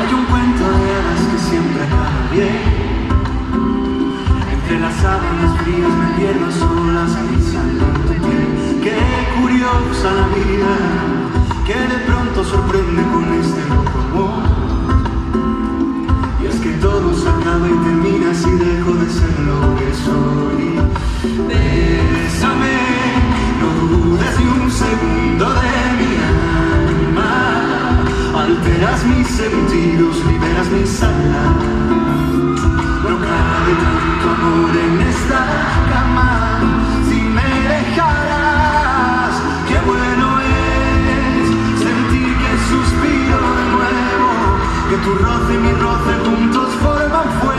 Hay un cuento de hadas que siempre acaba bien. Entre las sábanas frías me pierdo solas pensando en tu piel. Qué curiosa la vida, que de pronto sorprende con este loco amor. Y es que todo se acaba y termina si dejo de ser lo que soy. Bésame, no dudes ni un segundo de mi alma. Alteras mis sentidos, liberas mis alas. No cabe tanto amor en esta cama. Si me dejaras, qué bueno es sentir que suspiro de nuevo, que tu roce y mi roce juntos forman fuego.